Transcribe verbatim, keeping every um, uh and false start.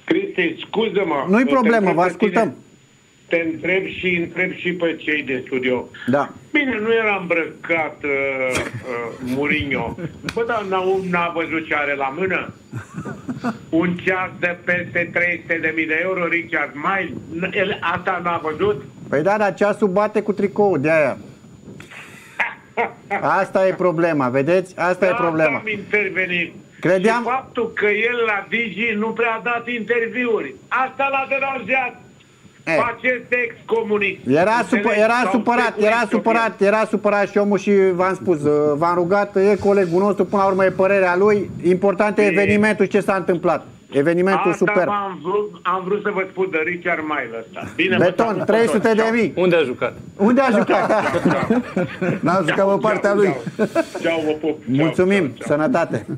Cristi, scuză-mă. Nu-i problemă, vă ascultăm. Tine, te întreb și întreb și pe cei de studio. Da. Bine, nu era îmbrăcat uh, uh, Mourinho. Bă, dar n-a văzut ce are la mână? Un ceas de peste trei sute de mii de euro, Richard Mille. El, asta n-a văzut? Păi da, dar ceasul bate cu tricoul, de aia. Asta e problema, vedeți? Asta da, e problema. am intervenit. Credeam... Și faptul că el la Digi nu prea a dat interviuri. Asta l-a deranjat. Acest ex-comunist. Era, supă, era supărat, era supărat, era supărat și omul și v-am spus, v-am rugat, e colegul nostru, până la urmă e părerea lui. Important e evenimentul, ce s-a întâmplat. Evenimentul Asta super. Am vrut, am vrut să vă spun de Richard Mille ăsta. Bine, Beton, trei sute de mii. Unde a jucat? Unde a jucat? N-a jucat pe partea lui. Ceau, vă pup. Mulțumim, sănătate.